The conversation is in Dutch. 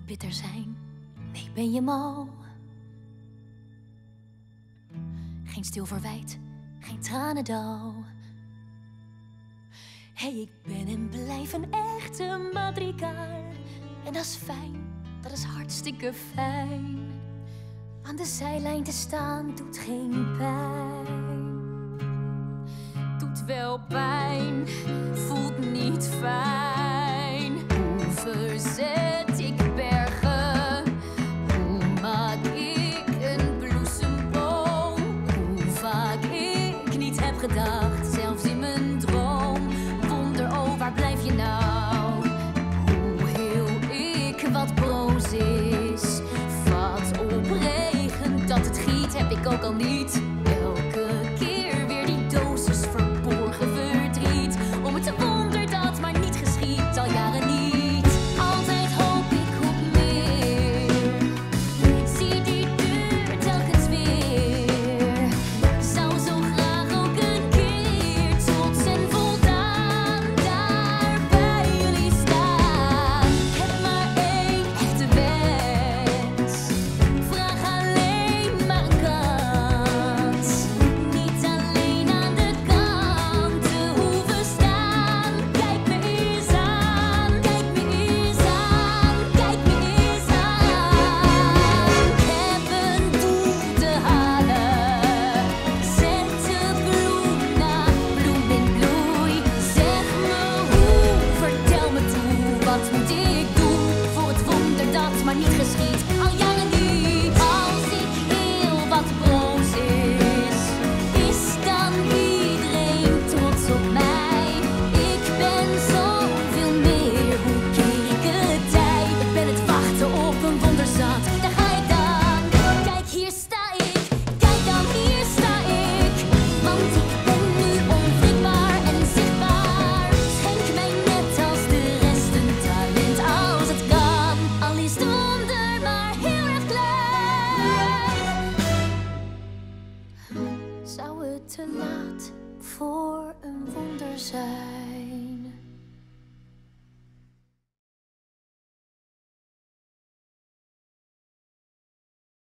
bitter zijn? Nee, ben je mal? Geen stil verwijt, geen tranendal. Hey, ik ben en blijf een echte madrigaal. En dat is fijn, dat is hartstikke fijn. Aan de zijlijn te staan doet geen pijn. Doet wel pijn, voelt niet fijn. Hoe verzet ik bergen? Hoe maak ik een bloesemboom? Hoe vaak ik niet heb gedacht, zelfs in mijn droom. Wonder, oh, waar blijf je nou? Hoe heel ik wat broos is. Vat op regen dat het giet, heb ik ook al niet. Elke keer weer die dosis verborgen verdriet. Om het wonder dat maar niet geschiet, al jaren niet. Altijd hoop ik op meer. Zie die deur telkens weer. Zou zo graag ook een keer trots en voldaan daar bij jullie staan. Ik heb maar één echte wens. Vraag alleen maar een kans. Niet alleen aan de kant te hoeven staan. Kijk me eens aan, kijk me eens aan, kijk me eens aan. Ik heb een doel te halen. Zet de bloem na bloem in bloei. Zeg me hoe, vertel me toe. Wat moet ik doen voor het wonder dat maar niet geschiet? Al jaren niet. Als ik heel wat broos is dan iedereen trots op mij. Ik ben zoveel meer, hoe keer ik het tij? Ik ben het wachten op een wonder zat. Daar ga ik dan. Kijk, hier sta ik. Kijk dan, hier sta ik. Want ik ben nu onwrikbaar en zichtbaar. Schenk mij net als de rest een talent als het kan. Al is het wonder maar heel erg klein. Zou het te laat voor een wonder zijn?